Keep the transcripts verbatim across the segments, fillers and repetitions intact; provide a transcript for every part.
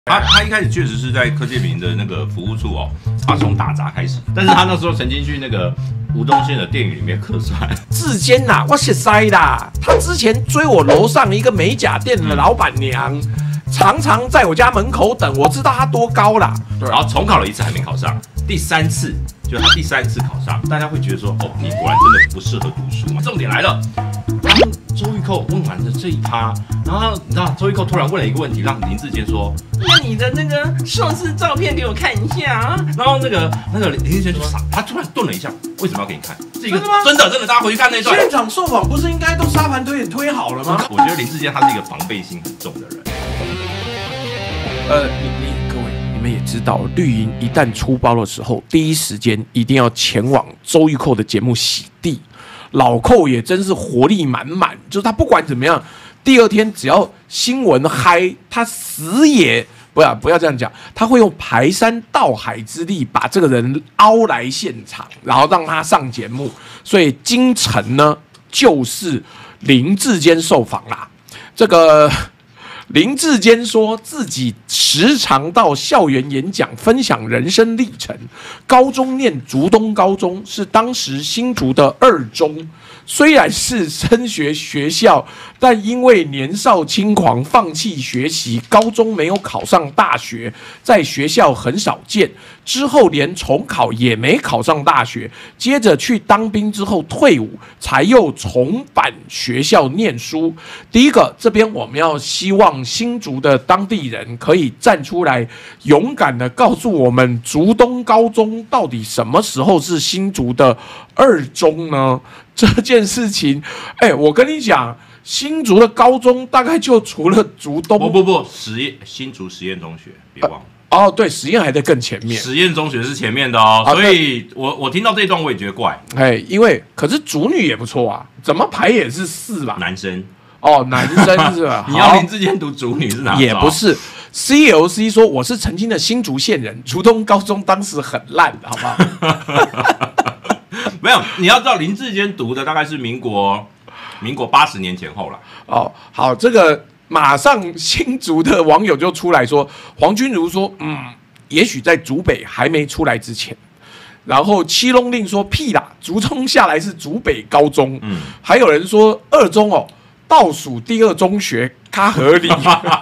他他一开始确实是在柯建铭的那个服务处哦，他从打杂开始，但是他那时候曾经去那个吴宗宪的电影里面客串。 志坚呐，我是塞啦，他之前追我楼上一个美甲店的老板娘，常常在我家门口等，我知道他多高啦。 然后重考了一次还没考上，第三次就他第三次考上，大家会觉得说，哦，你果然真的不适合读书嘛。重点来了，当周玉蔻问完了这一趴，然后你知道周玉蔻突然问了一个问题，让林志坚说：“那你的那个硕士照片给我看一下啊。”然后那个那个林志坚就傻，他突然顿了一下，为什么要给你看？这个真的真的，大家回去看那段。 现场受访不是应该都沙盘推演推好了吗？ 我觉得林志坚他是一个防备心很重的人。 呃，你你各位，你们也知道，绿营一旦出包的时候，第一时间一定要前往周玉蔻的节目洗地。老寇也真是活力满满，就是他不管怎么样，第二天只要新闻嗨，他死也不要不要这样讲，他会用排山倒海之力把这个人凹来现场，然后让他上节目。所以今晨呢，就是林志坚受访啦，这个。林志坚说自己时常到校园演讲，分享人生历程。高中念竹东高中，是当时新竹的二中。虽然是升学学校，但因为年少轻狂放弃学习，高中没有考上大学，在学校很少见。之后连重考也没考上大学，接着去当兵之后退伍，才又重返学校念书。第一个，这边我们要希望新竹的当地人可以站出来，勇敢的告诉我们，竹东高中到底什么时候是新竹的二中呢？这件事情，哎，我跟你讲，新竹的高中大概就除了竹东， 不不不，实验新竹实验中学，别忘了。 呃哦，对，实验还在更前面， 实验中学是前面的哦，啊、所以我我听到这一段我也觉得怪。 哎，因为可是竹女也不错啊，怎么排也是四吧？ 男生哦，男生是吧？ 你要林志坚读竹女是哪？ 也不是 ，C L C 说我是曾经的新竹县人，竹东高中当时很烂，好不好？ 没有，你要知道林志坚读的大概是民国民国八十年前后了。 哦，好，这个。马上新竹的网友就出来说，黄君如说，嗯，也许在竹北还没出来之前。然后七龙令说屁啦，竹中下来是竹北高中。嗯，还有人说二中哦，倒数第二中学，它合理。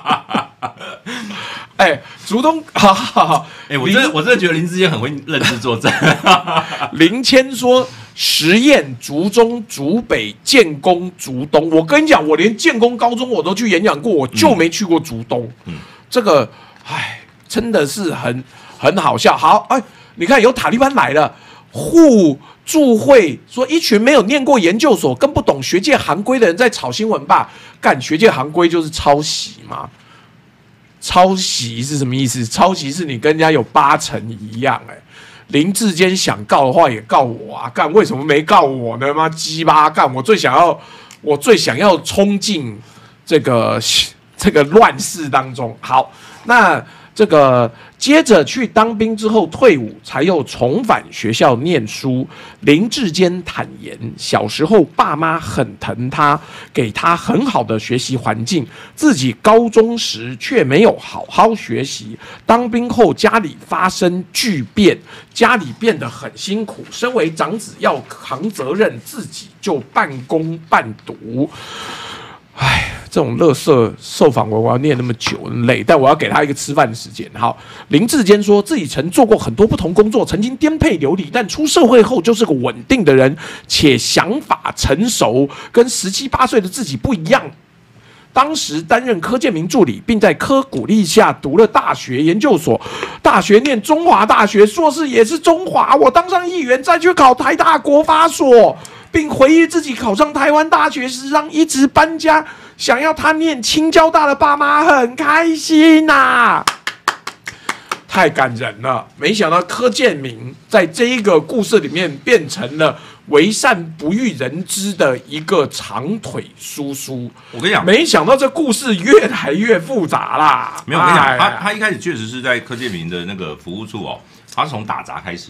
哎，竹东，好好好， 哎，我真的我真的觉得林志坚很会认知作战。 林谦说。实验、竹中、竹北、建工、竹东，我跟你讲，我连建工高中我都去演讲过，我就没去过竹东。嗯，这个，哎，真的是很很好笑。好，哎，你看有塔利班来了，互助会说一群没有念过研究所、更不懂学界行规的人在炒新闻吧？干学界行规就是抄袭嘛？抄袭是什么意思？抄袭是你跟人家有八成一样、欸，哎。林志坚想告的话也告我啊，干为什么没告我呢？妈鸡巴干！我最想要，我最想要冲进这个这个乱世当中。好，那这个接着去当兵之后退伍，才又重返学校念书。林志坚坦言，小时候爸妈很疼他，给他很好的学习环境，自己高中时却没有好好学习。当兵后家里发生巨变，家里变得很辛苦，身为长子要扛责任，自己就半工半读。唉，这种垃圾受访文我要念那么久，很累，但我要给他一个吃饭的时间。好，林志坚说自己曾做过很多不同工作，曾经颠沛流离，但出社会后就是个稳定的人，且想法成熟，跟十七八岁的自己不一样。当时担任柯建铭助理，并在柯鼓励下读了大学研究所，大学念中华大学，硕士也是中华。我当上议员，再去考台大国法所。并回忆自己考上台湾大学时，让一直搬家，想要他念清交大的爸妈很开心呐、啊，太感人了。没想到柯建铭在这一个故事里面变成了为善不欲人知的一个长腿叔叔。 我跟你讲， 没想到这故事越来越复杂啦。 没有，我跟你讲，他他一开始确实是在柯建铭的那个服务处哦，他是从打杂开始的。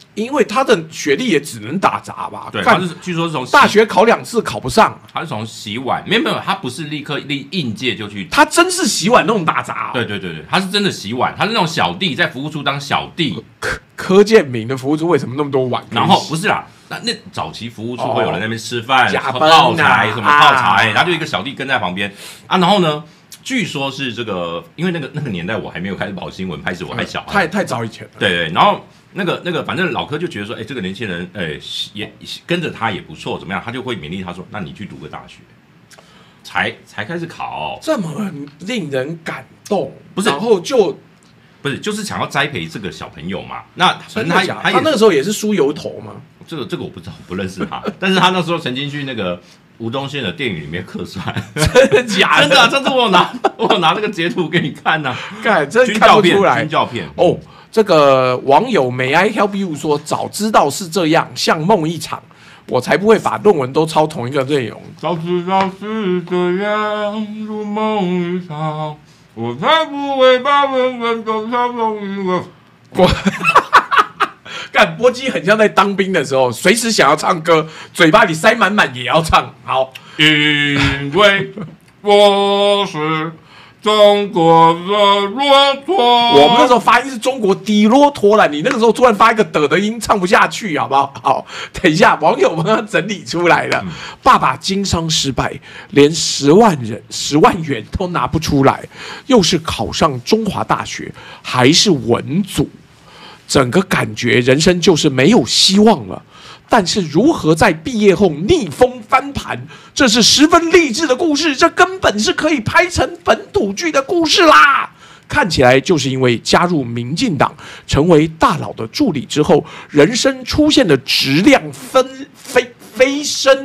因为他的学历也只能打杂吧？ 对，他是据说是从大学考两次考不上， 他是从洗碗，没有没有，他不是立刻立应届就去， 他真是洗碗那种打杂、哦。 对对对对，他是真的洗碗，他是那种小弟在服务处当小弟。 柯柯建铭的服务处为什么那么多碗？ 然后不是啦，那那早期服务处会有人在那边吃饭、 哦、 泡茶什么泡茶、欸， 啊、 然后就一个小弟跟在旁边啊，然后呢？据说是这个，因为那个那个年代我还没有开始跑新闻，开始我还小、 嗯，太太早以前了。 对对，然后那个那个，反正老柯就觉得说，哎，这个年轻人，哎，也跟着他也不错，怎么样？他就会勉励他说，那你去读个大学，才才开始考， 这么令人感动， 不是？ 然后就不是，就是想要栽培这个小朋友嘛。那反正他他他那个时候也是梳油头嘛。 这个这个我不知道，不认识他，但是他那时候曾经去那个。吴宗宪的电影里面客串， 真的假的？ 真的、啊，上次我有拿我有拿那个截图给你看呐、啊， 看真看不出来。 军教片哦，这个网友 May I help you 说，早知道是这样，像梦一场，我才不会把论文都抄同一个内容。 早知道是这样，如梦一场，我才不会把论文都抄同一个。 我。干波基很像在当兵的时候，随时想要唱歌，嘴巴里塞满满也要唱。好， 因为我是中国的骆驼。 我们那时候发音是中国的骆驼了，你那个时候突然发一个的的音，唱不下去，好不好？好，等一下，网友们要整理出来了。嗯、爸爸经商失败，连十万人十万元都拿不出来，又是考上中华大学，还是文组。整个感觉人生就是没有希望了，但是如何在毕业后逆风翻盘，这是十分励志的故事，这根本是可以拍成本土剧的故事啦！看起来就是因为加入民进党，成为大佬的助理之后，人生出现了质量分飞飞升，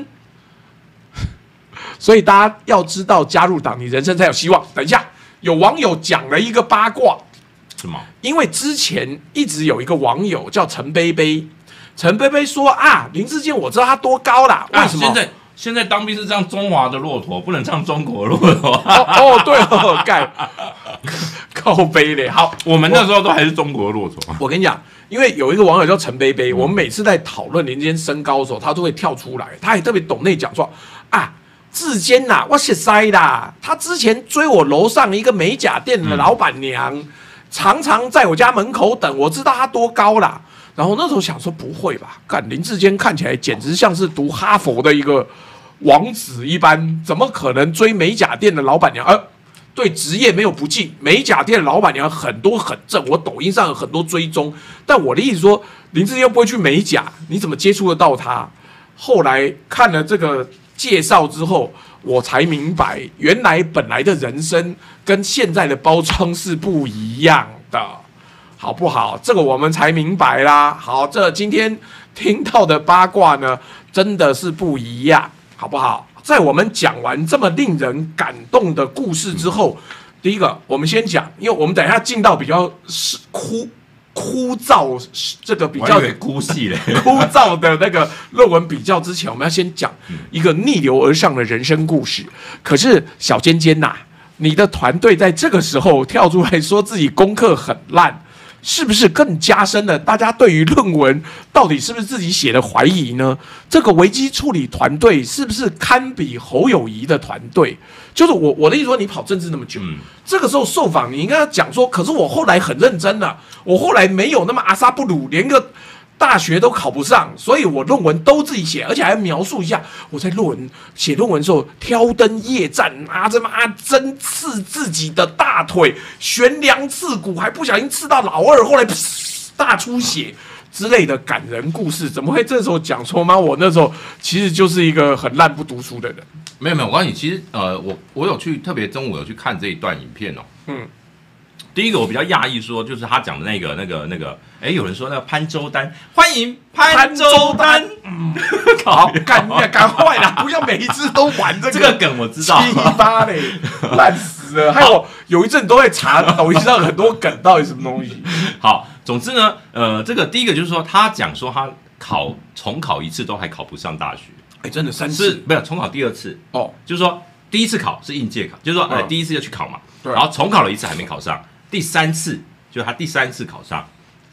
所以大家要知道，加入党你人生才有希望。等一下，有网友讲了一个八卦。因为之前一直有一个网友叫陈贝贝，陈贝贝说啊，林智坚我知道他多高啦，为什么？ 啊、现在现在当兵是唱中华的骆驼，不能唱中国骆驼。 哦, 哦，对哦，盖靠背嘞。好， 我们那时候都还是中国骆驼。 我跟你讲，因为有一个网友叫陈贝贝，我们每次在讨论林智坚身高的时候，他都会跳出来，他也特别懂内讲说啊。智坚呐，我是塞啦，他之前追我楼上一个美甲店的老板娘。嗯常常在我家门口等，我知道他多高啦。然后那时候想说不会吧，干林智坚看起来简直像是读哈佛的一个王子一般，怎么可能追美甲店的老板娘？呃，对职业没有不敬，美甲店的老板娘很多很正，我抖音上有很多追踪。但我的意思说，林智坚又不会去美甲，你怎么接触得到他？后来看了这个介绍之后，我才明白，原来本来的人生跟现在的包装是不一样的，好不好？这个我们才明白啦。好，这今天听到的八卦呢，真的是不一样，好不好？在我们讲完这么令人感动的故事之后，第一个我们先讲，因为我们等一下进到比较枯枯燥这个比较枯细嘞枯燥的那个论文比较之前，我们要先讲一个逆流而上的人生故事。可是小尖尖呐，你的团队在这个时候跳出来说自己功课很烂，是不是更加深了大家对于论文到底是不是自己写的怀疑呢？这个危机处理团队是不是堪比侯友宜的团队？就是我我的意思说，你跑政治那么久，嗯、这个时候受访，你应该要讲说，可是我后来很认真了、啊，我后来没有那么阿萨布鲁，连个大学都考不上，所以我论文都自己写，而且还描述一下我在论文写论文的时候挑灯夜战，拿着妈针刺自己的大腿，悬梁刺股，还不小心刺到老二，后来大出血之类的感人故事，怎么会这时候讲说吗？我那时候其实就是一个很烂不读书的人。 没有没有，我告诉你，其实呃，我我有去特别中午有去看这一段影片哦。嗯，第一个我比较讶异说，就是他讲的那个那个那个，哎，有人说那个潘周丹，欢迎潘周丹。 嗯，好，赶赶快啦，不要每一次都玩这个这个梗，我知道， 七八嘞，烂死了。还有有一阵都在查抖音上很多梗到底什么东西。 好，总之呢，呃，这个第一个就是说，他讲说他考重考一次都还考不上大学。 哎，真的三次是没有重考第二次哦，就是说第一次考是应届考，就是说、嗯、呃第一次要去考嘛，然后重考了一次还没考上，第三次就是他第三次考上，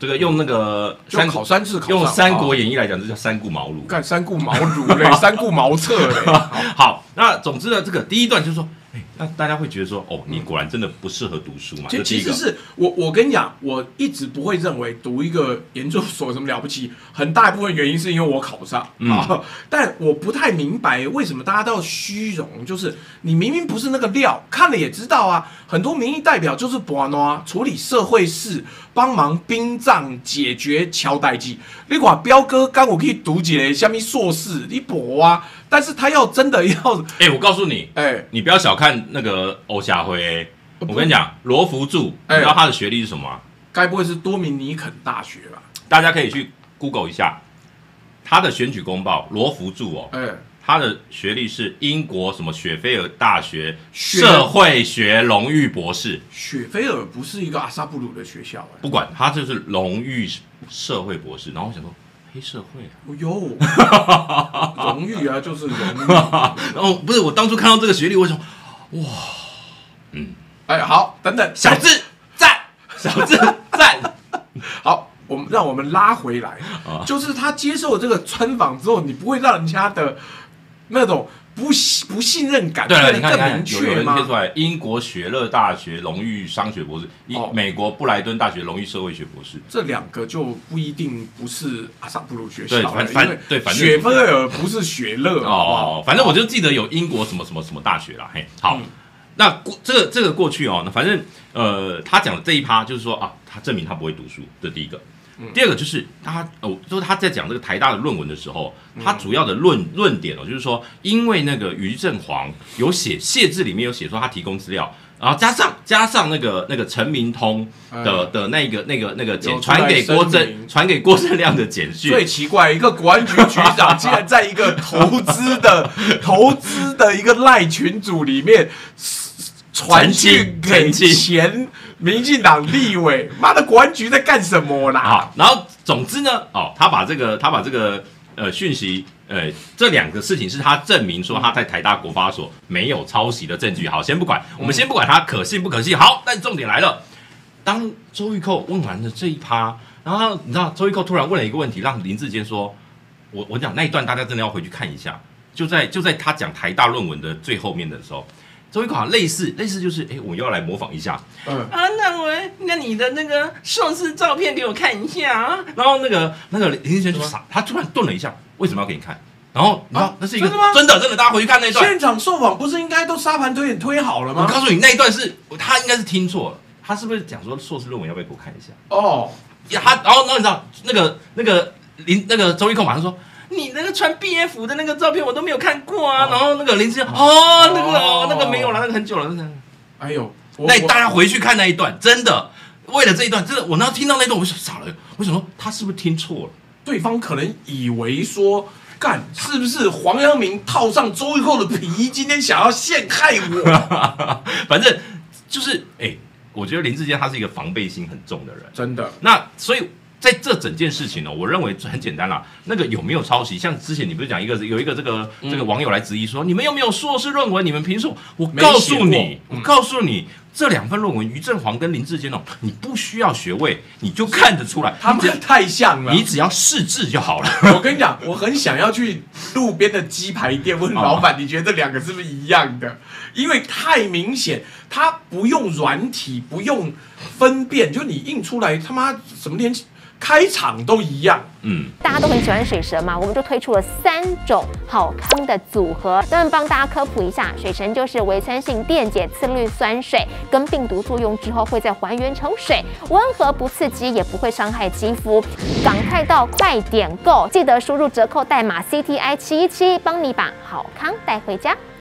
这个用那个三考三次考上， 用《三国演义》来讲，这叫三顾茅庐。 干三顾茅庐嘞，三顾茅厕嘞。 好，那总之呢，这个第一段就是说，哎，那大家会觉得说，哦，你果然真的不适合读书嘛？ 其其实是我我跟你讲，我一直不会认为读一个研究所什么了不起，很大一部分原因是因为我考不上、嗯、啊。但我不太明白为什么大家都要虚荣，就是你明明不是那个料，看了也知道啊。很多民意代表就是博啊，处理社会事，帮忙兵仗，解决乔代际。你看彪哥刚我可以读几个下面硕士，你博啊。但是他要真的要， 哎、欸，我告诉你，哎、 欸， 你不要小看那个欧夏辉，我跟你讲，罗福柱，你知道他的学历是什么、啊？ 该不会是多明尼肯大学吧？ 大家可以去 Google 一下他的选举公报，罗福柱哦，哎、欸，他的学历是英国什么雪菲尔大学社会学荣誉博士。 雪菲尔不是一个阿萨布鲁的学校、欸， 不管他就是荣誉社会博士。然后我想说。黑社会啊！ 哦哟，荣誉啊，就是荣誉。 然后不是我当初看到这个学历，我想，哇，嗯， 哎，好，等等， 小智赞，小智赞。 好，我们让我们拉回来，啊、就是他接受这个专访之后，你不会让人家的那种不不信任感变得更明确吗？ 贴出来，英国雪勒大学荣誉商学博士，哦、美国布莱顿大学荣誉社会学博士， 这两个就不一定不是阿萨布鲁学校， 对，反反对，反正雪菲尔不是雪勒哦，反正我就记得有英国什么什么什么大学啦，嘿，好，嗯、那这个这个过去哦，那反正呃，他讲的这一趴就是说啊，他证明他不会读书，这第一个。第二个就是他哦，就是他在讲这个台大的论文的时候，他主要的论论点哦，就是说，因为那个于正煌有写谢字里面有写说他提供资料，然后加上加上那个那个陈明通的的那个那个那个简传给郭正传给郭正亮的简讯。 最奇怪，一个国安局局长竟然在一个投资的投资的一个赖群组里面。传讯给前民进党立委，妈的，国安局在干什么啦？ 好，然后总之呢，哦，他把这个他把这个呃讯息，呃，这两个事情是他证明说他在台大国发所没有抄袭的证据。好，先不管，我们先不管他可信不可信。好，但重点来了，当周玉蔻问完了这一趴，然后你知道周玉蔻突然问了一个问题，让林智坚说，我我讲那一段大家真的要回去看一下，就在就在他讲台大论文的最后面的时候。周玉蔻类似类似就是，哎，我又要来模仿一下。嗯啊，那我那你的那个硕士照片给我看一下啊。然后那个那个林志坚就傻，他突然顿了一下，为什么要给你看？然后你知道、啊、那是一个真的吗？真的真的，大家回去看那一段。 现场受访不是应该都沙盘推演推好了吗？ 我告诉你，那一段是他应该是听错了，他是不是讲说硕士论文要不要给我看一下？哦，他然后然后你知道那个那个林那个周玉蔻马上说。你那个穿毕业服的那个照片我都没有看过啊，哦、然后那个林志坚哦，那个哦那个没有了，那个很久了，那个。哎呦，那大家回去看那一段，真的，为了这一段，真的，我那听到那一段我就傻了，我想说他是不是听错了？ 对方可能以为说，干是不是黄阳明套上周玉蔻的皮，今天想要陷害我？ 反正就是哎、欸，我觉得林志坚他是一个防备心很重的人， 真的。 那所以。在这整件事情呢，我认为很简单啦。那个有没有抄袭？像之前你不是讲一个有一个这个、嗯、这个网友来质疑说，你们有没有硕士论文？你们凭什么？我告诉你，我告诉你，这两份论文，于正煌跟林智坚哦，你不需要学位，你就看得出来， 他们太像了。 你只要识字就好了。 我跟你讲，我很想要去路边的鸡排店问老板，你觉得这两个是不是一样的？因为太明显，他不用软体，不用分辨，就你印出来，他妈什么连开场都一样， 嗯，大家都很喜欢水神嘛，我们就推出了三种好康的组合，专门帮大家科普一下。水神就是微酸性电解次氯酸水，跟病毒作用之后会再还原成水，温和不刺激，也不会伤害肌肤。赶快到快点购，记得输入折扣代码 C T I 七一七，帮你把好康带回家。